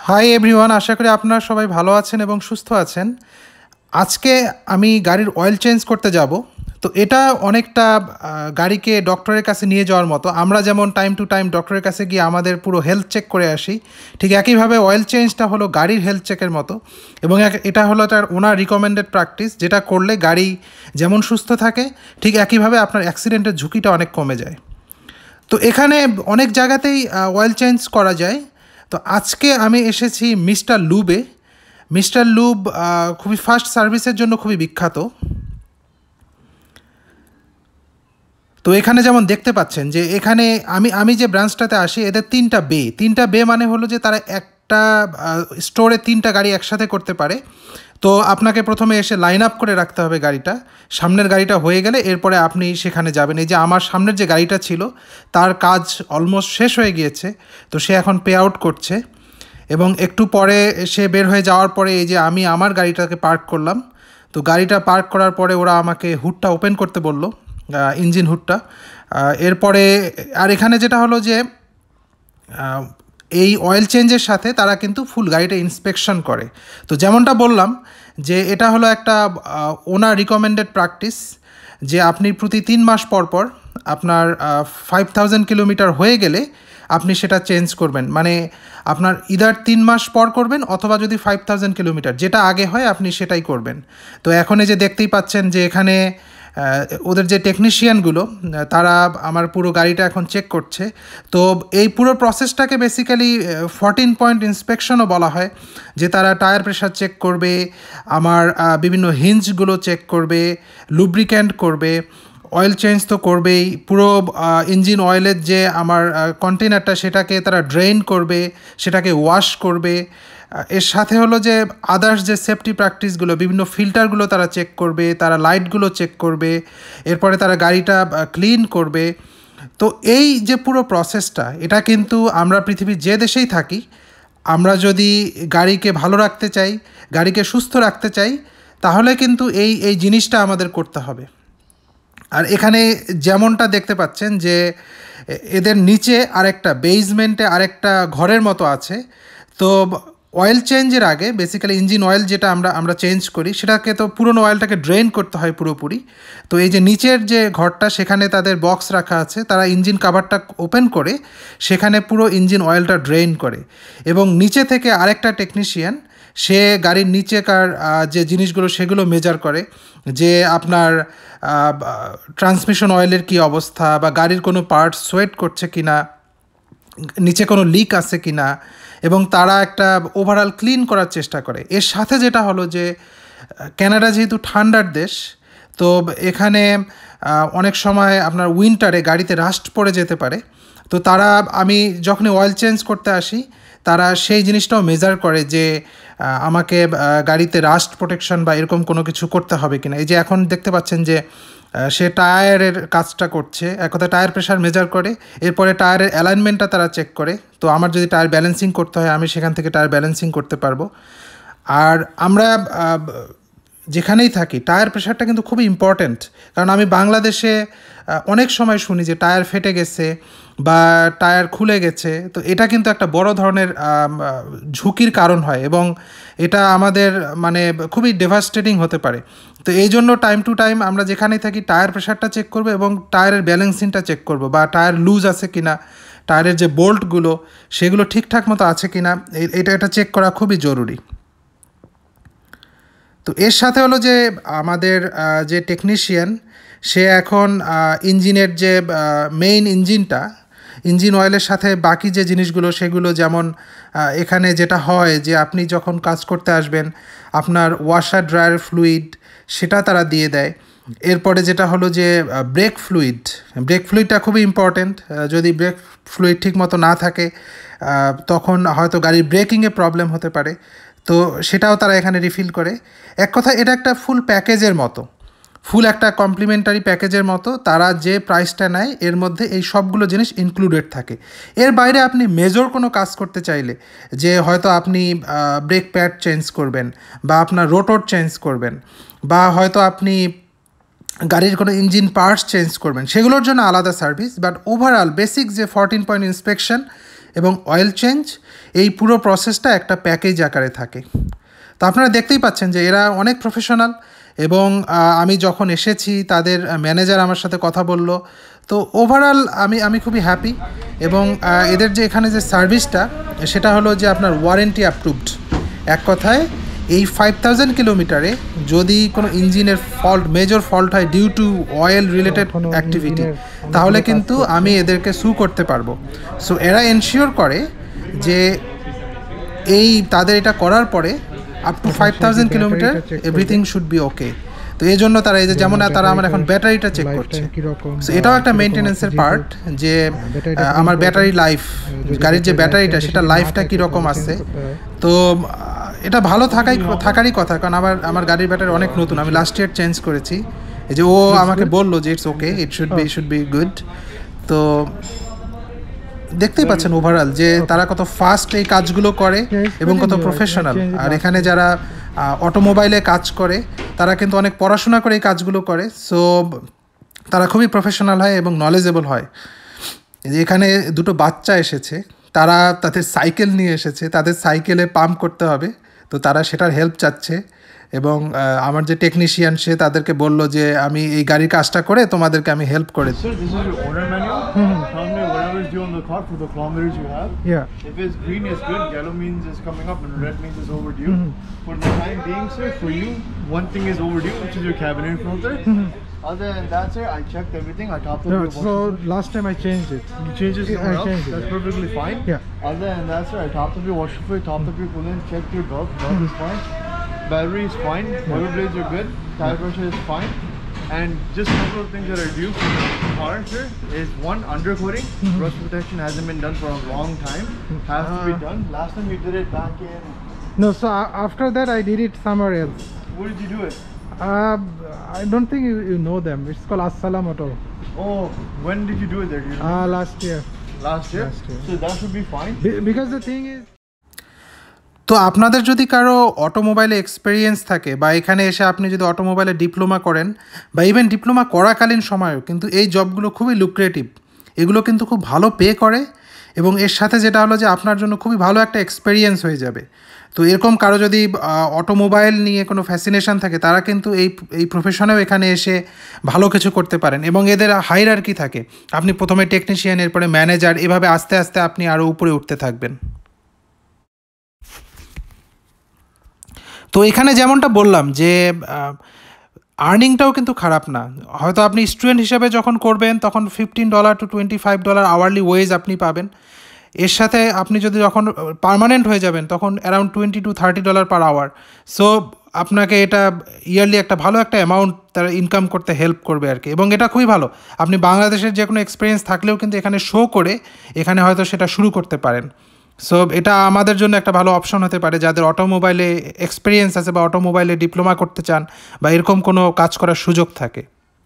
Hi everyone, আশা করি আপনারা সবাই ভালো আছেন এবং সুস্থ আছেন। আজকে আমি গাড়ির অয়েল চেঞ্জ করতে যাব। তো এটা অনেকটা গাড়িকে ডক্টরের কাছে নিয়ে যাওয়ার মতো। আমরা যেমন টাইম টু টাইম ডক্টরের কাছে গিয়ে আমাদের পুরো হেলথ চেক করে আসি, ঠিক একইভাবে অয়েল চেঞ্জটা হলো গাড়ির হেলথ চেকের মতো। এবং এটা হলো তার ওনার রিকমেন্ডেড প্র্যাকটিস, যেটা করলে গাড়ি যেমন সুস্থ থাকে ঠিক একইভাবে আপনার অ্যাক্সিডেন্টের ঝুঁকিটা অনেক কমে যায়। তো এখানে অনেক জায়গাতেই অয়েল চেঞ্জ করা যায়। তো আজকে আমি এসেছি মিস্টার লুবে। মিস্টার লুব খুবই ফাস্ট সার্ভিসের জন্য খুবই বিখ্যাত। তো এখানে যেমন দেখতে পাচ্ছেন যে এখানে আমি আমি যে ব্রাঞ্চটাতে আসি, এদের তিনটা বে মানে হলো যে তারা একটা স্টোরে তিনটা গাড়ি একসাথে করতে পারে। তো আপনাকে প্রথমে এসে লাইন আপ করে রাখতে হবে গাড়িটা। সামনের গাড়িটা হয়ে গেলে এরপরে আপনি সেখানে যাবেন। এই যে আমার সামনের যে গাড়িটা ছিল তার কাজ অলমোস্ট শেষ হয়ে গিয়েছে, তো সে এখন পে আউট করছে। এবং একটু পরে সে বের হয়ে যাওয়ার পরে এই যে আমি আমার গাড়িটাকে পার্ক করলাম। তো গাড়িটা পার্ক করার পরে ওরা আমাকে হুডটা ওপেন করতে বলল, ইঞ্জিন হুডটা। এরপরে আর এখানে যেটা হলো যে এই অয়েল চেঞ্জের সাথে তারা কিন্তু ফুল গাড়িটা ইন্সপেকশন করে। তো যেমনটা বললাম যে এটা হলো একটা ওনার রিকমেন্ডেড প্র্যাকটিস, যে আপনি প্রতি 3 মাস পর পর আপনার 5000 কিলোমিটার হয়ে গেলে আপনি সেটা চেঞ্জ করবেন। মানে আপনার ইদার 3 মাস পর করবেন, অথবা যদি 5000 কিলোমিটার যেটা আগে হয় আপনি সেটাই করবেন। তো এখন এই যে দেখতেই পাচ্ছেন যে এখানে ওদের যে টেকনিশিয়ানগুলো তারা আমার পুরো গাড়িটা এখন চেক করছে। তো এই পুরো প্রসেসটাকে বেসিক্যালি 14 পয়েন্ট ইন্সপেকশনও বলা হয়, যে তারা টায়ার প্রেশার চেক করবে, আমার বিভিন্ন হিঞ্জগুলো চেক করবে, লুব্রিক্যান্ট করবে, অয়েল চেঞ্জ তো করবেই, পুরো ইঞ্জিন অয়েলের যে আমার কন্টেনারটা সেটাকে তারা ড্রেন করবে, সেটাকে ওয়াশ করবে। এর সাথে হলো যে আদার্স যে সেফটি প্র্যাকটিসগুলো, বিভিন্ন ফিল্টারগুলো তারা চেক করবে, তারা লাইটগুলো চেক করবে, এরপরে তারা গাড়িটা ক্লিন করবে। তো এই যে পুরো প্রসেসটা, এটা কিন্তু আমরা পৃথিবীর যে দেশেই থাকি, আমরা যদি গাড়িকে ভালো রাখতে চাই, গাড়িকে সুস্থ রাখতে চাই, তাহলে কিন্তু এই এই জিনিসটা আমাদের করতে হবে। আর এখানে যেমনটা দেখতে পাচ্ছেন যে এদের নিচে আরেকটা বেসমেন্টে আরেকটা ঘরের মতো আছে। তো অয়েল চেঞ্জের আগে বেসিক্যালি ইঞ্জিন অয়েল যেটা আমরা চেঞ্জ করি, সেটাকে তো পুরনো অয়েলটাকে ড্রেন করতে হয় পুরোপুরি। তো এই যে নিচের যে ঘরটা, সেখানে তাদের বক্স রাখা আছে, তারা ইঞ্জিন কাভারটা ওপেন করে সেখানে পুরো ইঞ্জিন অয়েলটা ড্রেন করে। এবং নিচে থেকে আরেকটা টেকনিশিয়ান সে গাড়ির নিচেকার যে জিনিসগুলো সেগুলো মেজার করে, যে আপনার ট্রান্সমিশন অয়েলের কী অবস্থা, বা গাড়ির কোনো পার্ট সোয়েট করছে কি না, নিচে কোনো লিক আছে কি না, এবং তারা একটা ওভারঅল ক্লিন করার চেষ্টা করে। এর সাথে যেটা হলো যে কানাডা যেহেতু ঠান্ডার দেশ, তো এখানে অনেক সময় আপনার উইন্টারে গাড়িতে রাস্ট পড়ে যেতে পারে। তো তারা, আমি যখনই অয়েল চেঞ্জ করতে আসি, তারা সেই জিনিসটাও মেজার করে যে আমাকে গাড়িতে রাস্ট প্রোটেকশন বা এরকম কোনো কিছু করতে হবে কিনা। এই যে এখন দেখতে পাচ্ছেন যে সে টায়ারের কাজটা করছে, এক কথা টায়ার প্রেশার মেজার করে, এরপরে টায়ারের অ্যালাইনমেন্টটা তারা চেক করে। তো আমার যদি টায়ার ব্যালেন্সিং করতে হয়, আমি সেখান থেকে টায়ার ব্যালেন্সিং করতে পারবো। আর আমরা যেখানেই থাকি টায়ার প্রেশারটা কিন্তু খুবই ইম্পর্ট্যান্ট। কারণ আমি বাংলাদেশে অনেক সময় শুনি যে টায়ার ফেটে গেছে বা টায়ার খুলে গেছে। তো এটা কিন্তু একটা বড় ধরনের ঝুঁকির কারণ হয়, এবং এটা আমাদের মানে খুবই ডেভাস্টেটিং হতে পারে। তো এই জন্য টাইম টু টাইম আমরা যেখানেই থাকি টায়ার প্রেশারটা চেক করবো, এবং টায়ারের ব্যালেন্সিংটা চেক করবো, বা টায়ার লুজ আছে কিনা, টায়ারের যে বোল্টগুলো সেগুলো ঠিকঠাক মতো আছে কিনা, এটা চেক করা খুবই জরুরি। তো এর সাথে হলো যে আমাদের যে টেকনিশিয়ান, সে এখন ইঞ্জিনের যে মেইন ইঞ্জিন অয়েলের সাথে বাকি যে জিনিসগুলো সেগুলো, যেমন এখানে যেটা হয় যে আপনি যখন কাজ করতে আসবেন, আপনার ওয়াশার ড্রায়ার ফ্লুইড সেটা তারা দিয়ে দেয়। এরপরে যেটা হলো যে ব্রেক ফ্লুইডটা খুবই ইম্পর্ট্যান্ট। যদি ব্রেক ফ্লুইড ঠিক মতো না থাকে, তখন হয়তো গাড়ির ব্রেকিংয়ে প্রবলেম হতে পারে। তো সেটাও তারা এখানে রিফিল করে। এক কথা এটা একটা ফুল প্যাকেজের মতো, ফুল একটা কমপ্লিমেন্টারি প্যাকেজের মতো। তারা যে প্রাইসটা নেয় এর মধ্যে এই সবগুলো জিনিস ইনক্লুডেড থাকে। এর বাইরে আপনি মেজর কোনো কাজ করতে চাইলে, যে হয়তো আপনি ব্রেক প্যাড চেঞ্জ করবেন, বা আপনার রোটর চেঞ্জ করবেন, বা হয়তো আপনি গাড়ির কোনো ইঞ্জিন পার্টস চেঞ্জ করবেন, সেগুলোর জন্য আলাদা সার্ভিস। বাট ওভারঅল বেসিক যে 14 পয়েন্ট ইন্সপেকশন, এবং অয়েল চেঞ্জ, এই পুরো প্রসেসটা একটা প্যাকেজ আকারে থাকে। তো আপনারা দেখতেই পাচ্ছেন যে এরা অনেক প্রফেশনাল, এবং আমি যখন এসেছি তাদের ম্যানেজার আমার সাথে কথা বলল। তো ওভারঅল আমি খুবই হ্যাপি। এবং এদের যে এখানে যে সার্ভিসটা, সেটা হলো যে আপনার ওয়ারেন্টি অ্যাপ্রুভড। এক কথায় এই 5000 কিলোমিটারে যদি কোনো ইঞ্জিনের মেজর ফল্ট হয় due to oil related activity, তাহলে কিন্তু আমি এদেরকে সু করতে পারবো। সো এরা এনশিওর করে যে তাদের এটা করার পরে up to 5000 kilometre everything should be okay. তো এই জন্য তারা যেমন তারা আমার এখন ব্যাটারিটা চেক করছে। সো এটাও একটা মেনটেন্যান্সের পার্ট, যে আমার ব্যাটারি লাইফ, গাড়ির যে ব্যাটারিটা সেটা লাইফটা কীরকম আছে। তো এটা ভালো থাকারই কথা, কারণ আমার গাড়ির ব্যাটারি অনেক নতুন, আমি লাস্ট ইয়ার চেঞ্জ করেছি। এই যে ও আমাকে বললো যে it's okay, it should be good. তো দেখতেই পাচ্ছেন ওভারঅল যে তারা কত ফাস্ট এই কাজগুলো করে এবং কত প্রফেশনাল। আর এখানে যারা অটোমোবাইলে কাজ করে তারা কিন্তু অনেক পড়াশোনা করে এই কাজগুলো করে। সো তারা খুবই প্রফেশনাল হয় এবং নলেজেবল হয়। এখানে দুটো বাচ্চা এসেছে, তারা তাদের সাইকেল নিয়ে এসেছে, তাদের সাইকেলে পাম্প করতে হবে, তো তারা সেটার হেল্প চাচ্ছে। এবং আমার যে টেকনিশিয়ান সে তাদেরকে বললো যে আমি এই গাড়ির কাজটা করে তোমাদেরকে আমি হেল্প করে দিই। Sir, this is your order manual. Tell me whatever is due on the car for the kilometers you have. Yeah. If it's green, it's good. Yellow means it's coming up, and red means it's overdue. For the time being, sir, for you, one thing is overdue, which is your cabinet filter. Other than that, sir, I checked everything. I topped up No, your so last time I changed it. You changed it somewhere else. changed it, That's perfectly fine. Yeah. Other than that, sir, I topped up your washer fluid, topped up your coolant, checked your belt. Belt is fine. Battery is fine. Oil blades are good. Tire pressure is fine. And just a couple of things that are due for the car, sir, is one, undercoating. Rust protection hasn't been done for a long time. Has to be done. Last time you did it back in... No, so after that I did it somewhere else. Where did you do it? I don't think you know them. It's called As-Salam Auto. Oh, when did you do it there? Do you remember? Last year. Last year? So that should be fine. Because the thing is, তো আপনাদের যদি কারো অটোমোবাইলে experience থাকে, বা এখানে এসে আপনি যদি অটোমোবাইলে ডিপ্লোমা করেন, বা ইভেন ডিপ্লোমা করাকালীন সময়েও কিন্তু এই জবগুলো খুবই লুক্রেটিভ, এগুলো কিন্তু খুব ভালো পে করে, এবং এর সাথে যেটা হলো যে আপনার জন্য খুবই ভালো একটা এক্সপিরিয়েন্স হয়ে যাবে। তো এরকম কারো যদি অটোমোবাইল নিয়ে কোনো ফ্যাসিনেশন থাকে, তারা কিন্তু এই প্রফেশনেও এখানে এসে ভালো কিছু করতে পারেন। এবং এদের হায়ারার্কি থাকে, আপনি প্রথমে টেকনিশিয়ান, এরপরে ম্যানেজার, এভাবে আস্তে আস্তে আপনি আরও উপরে উঠতে থাকবেন। তো এখানে যেমনটা বললাম যে আর্নিংটাও কিন্তু খারাপ না। হয়তো আপনি স্টুডেন্ট হিসেবে যখন করবেন তখন $15 to $25 আওয়ারলি ওয়েজ আপনি পাবেন। এর সাথে আপনি যদি যখন পার্মানেন্ট হয়ে যাবেন তখন around $20 to $30 per hour. So আপনাকে এটা ইয়ারলি একটা ভালো একটা অ্যামাউন্ট তারা ইনকাম করতে হেল্প করবে আর কি। এবং এটা খুবই ভালো, আপনি বাংলাদেশের যে কোনো এক্সপিরিয়েন্স থাকলেও কিন্তু এখানে শো করে এখানে হয়তো সেটা শুরু করতে পারেন। সো এটা আমাদের জন্য একটা ভালো অপশন হতে পারে যাদের অটোমোবাইলে এক্সপিরিয়েন্স আছে, বা অটোমোবাইলে ডিপ্লোমা করতে চান, বা এরকম কোনো কাজ করার সুযোগ থাকে।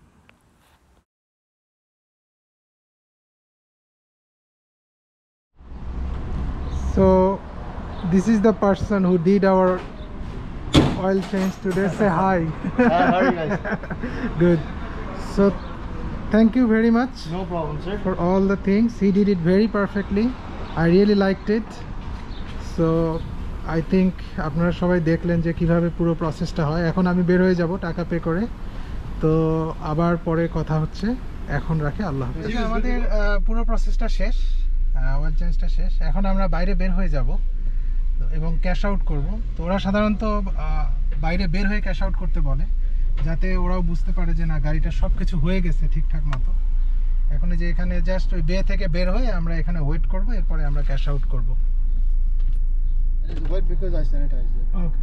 so this is the person who did our oil change today. Say hi. How are you guys? Good. So thank you very much No problem, sir. for all the things. He did it very perfectly. I really liked it. So I think আপনারা সবাই দেখলেন যে কিভাবে পুরো প্রসেসটা হয়। এখন আমি বের হয়ে যাব টাকা পে করে, তো আবার পরে কথা হচ্ছে। এখন রাখি, আল্লাহ হাফেজ। আমাদের পুরো প্রসেসটা শেষ, অয়েল চেঞ্জটা শেষ। এখন আমরা বাইরে বের হয়ে যাব এবং ক্যাশ আউট করব। তো ওরা সাধারণত বাইরে বের হয়ে ক্যাশ আউট করতে বলে, যাতে ওরাও বুঝতে পারে যে না গাড়িটা সব কিছু হয়ে গেছে ঠিকঠাক মতো। এখন যে এখানে জাস্ট ওই বে থেকে বের হয়ে আমরা এখানে ওয়েট করব, এরপরে আমরা ক্যাশ আউট করব। It's wet because I sanitized it. Okay,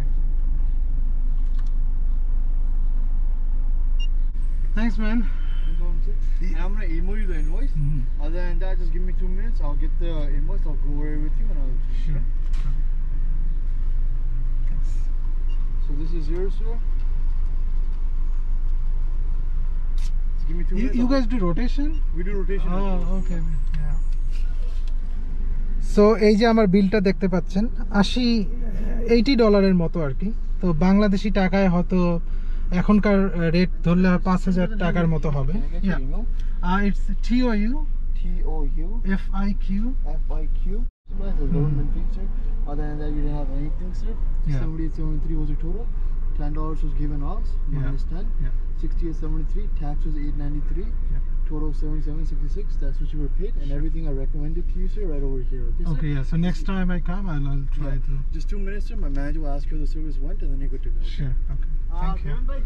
thanks man. No problem, sir. And I'm gonna email you the invoice. Other than that, just give me 2 minutes. I'll get the invoice. I'll go over it with you, and I'll. Sure. So this is yours, sir. Just give me 2 minutes. You guys do rotation? We do rotation. Okay. So এই যে আমার বিলটা দেখতে পাচ্ছেন, $80 মতো আর কি। তো বাংলাদেশি টাকায় হয়তো এখনকার রেট ধরলে 5,000 টাকার মতো হবে। It's TOU TOU FIQ. FIQ. That's a government thing, sir. Other than that, you didn't have anything, sir. Yeah. 78.73 was your total. $10 was given off, minus 10. Yeah. 68.73. Tax was 8.93. Yeah. Total 77.66. That's what you were paid, and everything I recommended to you, sir, right over here. Okay, sir? Okay, yeah. So next time I come, I'll try Yeah. to. Just 2 minutes, sir. My manager will ask you how the service went, and then you're good to go. Okay? Sure. Okay. Thank you. Karan bhai.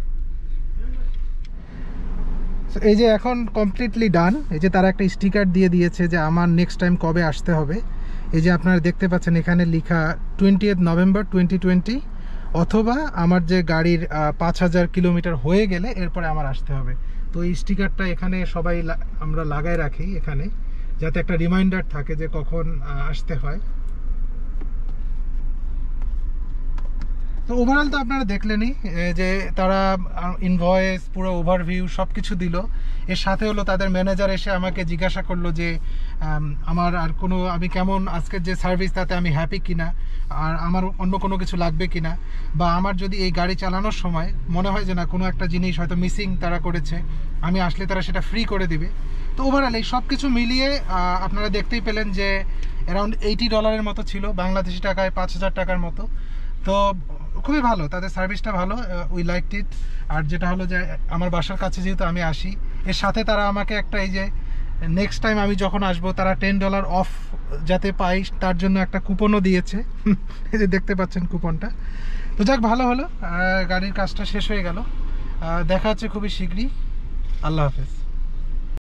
So এই যে এখন completely ডান, এই যে তারা একটা sticker দিয়ে দিয়েছে যে আমার নেক্সট টাইম কবে আসতে হবে। এই যে আপনারা দেখতে পাচ্ছেন এখানে লেখা 20th নভেম্বর 2020, অথবা আমার যে গাড়ির 5000 কিলোমিটার হয়ে গেলে এরপরে আমার আসতে হবে। তো এই স্টিকারটা এখানে সবাই আমরা লাগাই রাখি এখানে, যাতে একটা রিমাইন্ডার থাকে যে কখন আসতে হয়। তো ওভারঅল তো আপনারা দেখলেনই যে তারা ইনভয়েস, পুরো ওভারভিউ সব কিছু দিল। এর সাথে হলো তাদের ম্যানেজার এসে আমাকে জিজ্ঞাসা করলো যে আমার আর কোনো, আমি কেমন আজকের যে সার্ভিস তাতে আমি হ্যাপি কিনা, আর আমার অন্য কোনো কিছু লাগবে কিনা, বা আমার যদি এই গাড়ি চালানোর সময় মনে হয় যে না কোনো একটা জিনিস হয়তো মিসিং তারা করেছে, আমি আসলে তারা সেটা ফ্রি করে দিবে। তো ওভারঅল এই সব কিছু মিলিয়ে আপনারা দেখতেই পেলেন যে অ্যারাউন্ড $80 মতো ছিল, বাংলাদেশি টাকায় 5000 টাকার মতো। তো খুবই ভালো, তাদের সার্ভিসটা ভালো, উই লাইকড ইট। আর যেটা হলো যে আমার বাসার কাছে যেহেতু আমি আসি, এর সাথে তারা আমাকে একটা, এই যে নেক্সট টাইম আমি যখন আসবো তারা $10 অফ যাতে পাই তার জন্য একটা কুপনও দিয়েছে। এই যে দেখতে পাচ্ছেন কুপনটা। তো যাক, ভালো হলো, গাড়ির কাজটা শেষ হয়ে গেল। দেখা হচ্ছে খুবই শীঘ্রই। আল্লাহ হাফেজ।